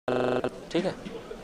ठीक है।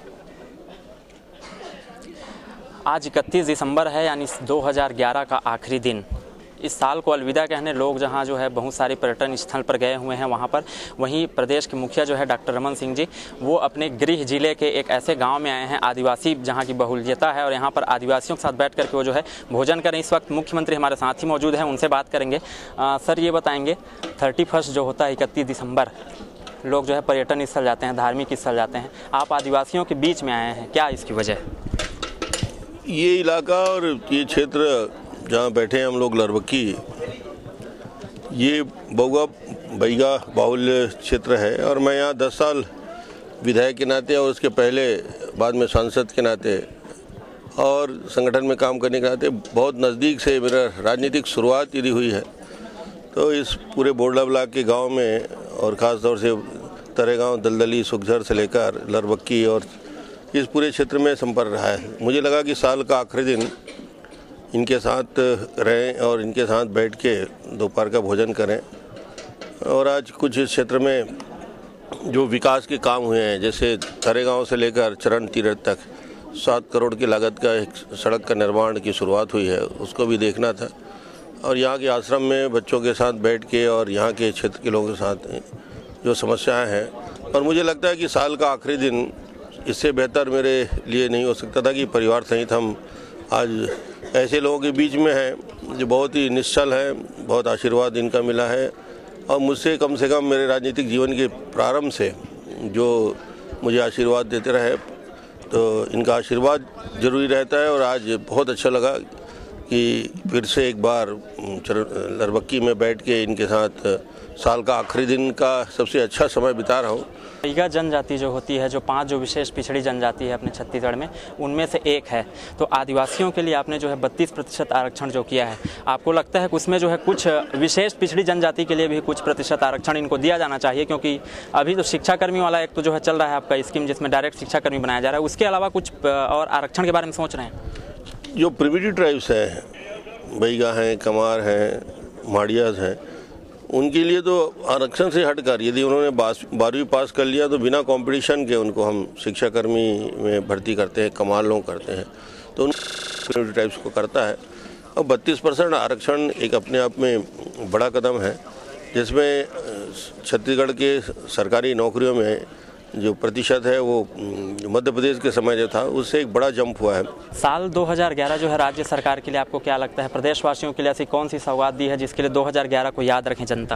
आज 31 दिसंबर है, यानी 2011 का आखिरी दिन। इस साल को अलविदा कहने लोग जहां जो है बहुत सारे पर्यटन स्थल पर गए हुए हैं वहां पर, वहीं प्रदेश के मुखिया जो है डॉक्टर रमन सिंह जी, वो अपने गृह जिले के एक ऐसे गांव में आए हैं आदिवासी जहां की बहुल्यता है, और यहां पर आदिवासियों के साथ बैठ करके वो जो है भोजन करें। इस वक्त मुख्यमंत्री हमारे साथ ही मौजूद हैं, उनसे बात करेंगे। सर ये बताएंगे 31 जो होता है 31 दिसंबर, लोग जो है पर्यटन स्थल जाते हैं, धार्मिक स्थल जाते हैं, आप आदिवासियों के बीच में आए हैं, क्या इसकी वजह? ये इलाका और ये क्षेत्र जहाँ बैठे हैं हम लोग लरबक्की, ये बउआ बैगा बाहुल्य क्षेत्र है। और मैं यहाँ 10 साल विधायक के नाते और उसके पहले बाद में सांसद के नाते और संगठन में काम करने के नाते बहुत नज़दीक से मेरा राजनीतिक शुरुआत यदि हुई है तो इस पूरे बोडला ब्लॉक के गांव में, और ख़ास तौर से तरेगांव, दलदली, सुखझर से लेकर लरबक्की और इस पूरे क्षेत्र में संपर्क रहा है। मुझे लगा कि साल का आखिरी दिन इनके साथ रहें और इनके साथ बैठ के दोपहर का भोजन करें। और आज कुछ इस क्षेत्र में जो विकास के काम हुए हैं, जैसे तरेगांव से लेकर चरण तीरथ तक 7 करोड़ की लागत का एक सड़क का निर्माण की शुरुआत हुई है, उसको भी देखना था। और यहाँ के आश्रम में बच्चों के साथ बैठ के और यहाँ के क्षेत्र के लोगों के साथ जो समस्याएं हैं, और मुझे लगता है कि साल का आखिरी दिन इससे बेहतर मेरे लिए नहीं हो सकता था कि परिवार सहित हम आज ऐसे लोगों के बीच में हैं जो बहुत ही निश्चल हैं, बहुत आशीर्वाद इनका मिला है। और मुझसे कम से कम मेरे राजनीतिक जीवन के प्रारंभ से जो मुझे आशीर्वाद देते रहे, तो इनका आशीर्वाद जरूरी रहता है। और आज बहुत अच्छा लगा कि फिर से एक बार लरबक्की में बैठ के इनके साथ साल का आखिरी दिन का सबसे अच्छा समय बिता रहा हूँ। बैगा जनजाति जो होती है, जो 5 जो विशेष पिछड़ी जनजाति है अपने छत्तीसगढ़ में, उनमें से एक है। तो आदिवासियों के लिए आपने जो है 32% आरक्षण जो किया है, आपको लगता है कि उसमें जो है कुछ विशेष पिछड़ी जनजाति के लिए भी कुछ प्रतिशत आरक्षण इनको दिया जाना चाहिए? क्योंकि अभी तो शिक्षाकर्मी वाला एक तो जो है चल रहा है आपका स्कीम, जिसमें डायरेक्ट शिक्षाकर्मी बनाया जा रहा है, उसके अलावा कुछ और आरक्षण के बारे में सोच रहे हैं? जो प्रिमिटिव ट्राइब्स हैं, बैगा हैं, कमार हैं, माड़ियाज हैं, उनके लिए तो आरक्षण से हटकर यदि उन्होंने 12वीं पास कर लिया तो बिना कंपटीशन के उनको हम शिक्षाकर्मी में भर्ती करते हैं, कमाल लोग करते हैं, तो उन प्रिमिटिव ट्राइब्स को करता है। और 32% आरक्षण एक अपने आप में बड़ा कदम है, जिसमें छत्तीसगढ़ के सरकारी नौकरियों में जो प्रतिशत है वो मध्य प्रदेश के समय जो था उससे एक बड़ा जंप हुआ है। साल 2011 जो है राज्य सरकार के लिए आपको क्या लगता है, प्रदेशवासियों के लिए ऐसी कौन सी सौगात दी है जिसके लिए 2011 को याद रखें जनता?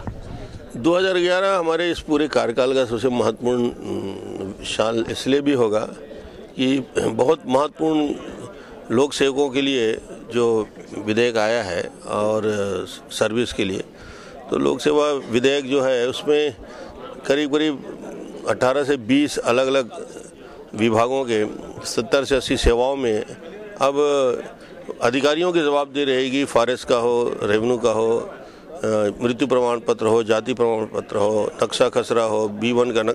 2011 हमारे इस पूरे कार्यकाल का सबसे महत्वपूर्ण साल इसलिए भी होगा कि बहुत महत्वपूर्ण लोक सेवकों के लिए जो विधेयक आया है और सर्विस के लिए, तो लोक सेवा विधेयक जो है उसमें करीब करीब 18 से 20 अलग अलग विभागों के 70 से 80 सेवाओं में अब अधिकारियों की जवाबदेही रहेगी। फॉरेस्ट का हो, रेवेन्यू का हो, मृत्यु प्रमाण पत्र हो, जाति प्रमाण पत्र हो, नक्शा खसरा हो, B1 का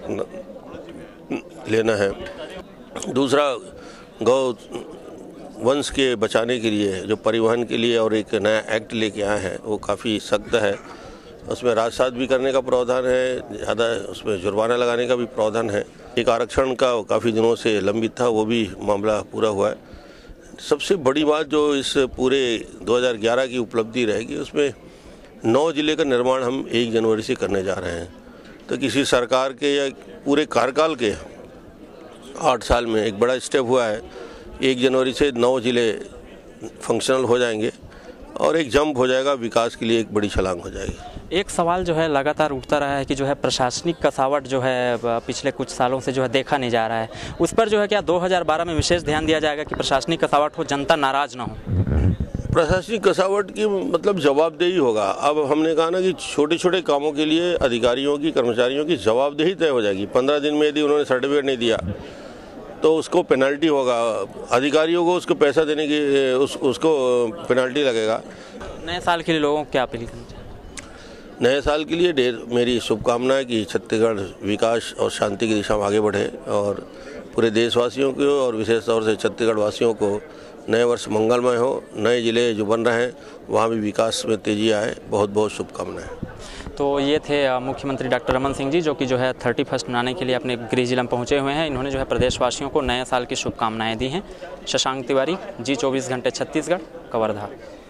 लेना है। दूसरा, गौ वंश के बचाने के लिए जो परिवहन के लिए और एक नया एक्ट लेके आए हैं वो काफ़ी सख्त है। उसमें राजसात भी करने का प्रावधान है, ज़्यादा उसमें जुर्माना लगाने का भी प्रावधान है। एक आरक्षण का काफ़ी दिनों से लंबित था, वो भी मामला पूरा हुआ है। सबसे बड़ी बात जो इस पूरे 2011 की उपलब्धि रहेगी, उसमें 9 जिले का निर्माण हम 1 जनवरी से करने जा रहे हैं। तो किसी सरकार के या पूरे कार्यकाल के 8 साल में एक बड़ा स्टेप हुआ है। 1 जनवरी से 9 जिले फंक्शनल हो जाएंगे और एक जंप हो जाएगा, विकास के लिए एक बड़ी छलांग हो जाएगी। एक सवाल जो है लगातार उठता रहा है कि जो है प्रशासनिक कसावट जो है पिछले कुछ सालों से जो है देखा नहीं जा रहा है, उस पर जो है क्या 2012 में विशेष ध्यान दिया जाएगा कि प्रशासनिक कसावट हो, जनता नाराज ना हो? प्रशासनिक कसावट की मतलब जवाबदेही होगा। अब हमने कहा ना कि छोटे छोटे कामों के लिए अधिकारियों की, कर्मचारियों की जवाबदेही तय हो जाएगी। 15 दिन में यदि उन्होंने सर्टिफिकेट नहीं दिया तो उसको पेनल्टी होगा, अधिकारियों को उसको पैसा देने की उसको पेनल्टी लगेगा। नए साल के लिए लोगों को क्या अपील करनी चाहिए? नए साल के लिए मेरी शुभकामना है कि छत्तीसगढ़ विकास और शांति की दिशा में आगे बढ़े, और पूरे देशवासियों को और विशेष तौर से छत्तीसगढ़ वासियों को नए वर्ष मंगलमय हो। नए जिले जो बन रहे हैं वहाँ भी विकास में तेजी आए। बहुत बहुत शुभकामनाएं। तो ये थे मुख्यमंत्री डॉक्टर रमन सिंह जी, जो कि 31 मनाने के लिए अपने गृह जिला में पहुँचे हुए हैं। इन्होंने प्रदेशवासियों को नए साल की शुभकामनाएँ दी हैं। शशांक तिवारी, जी 24 घंटे छत्तीसगढ़, कवर्धा।